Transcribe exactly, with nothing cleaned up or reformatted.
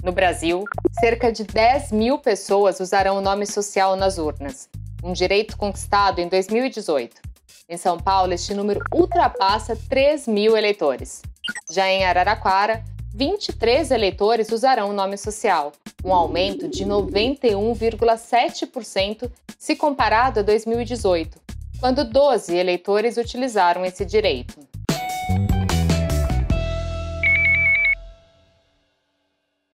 No Brasil, cerca de dez mil pessoas usarão o nome social nas urnas, um direito conquistado em dois mil e dezoito. Em São Paulo, este número ultrapassa três mil eleitores. Já em Araraquara, vinte e três eleitores usarão o nome social, um aumento de noventa e um vírgula sete por cento se comparado a dois mil e dezoito, quando doze eleitores utilizaram esse direito.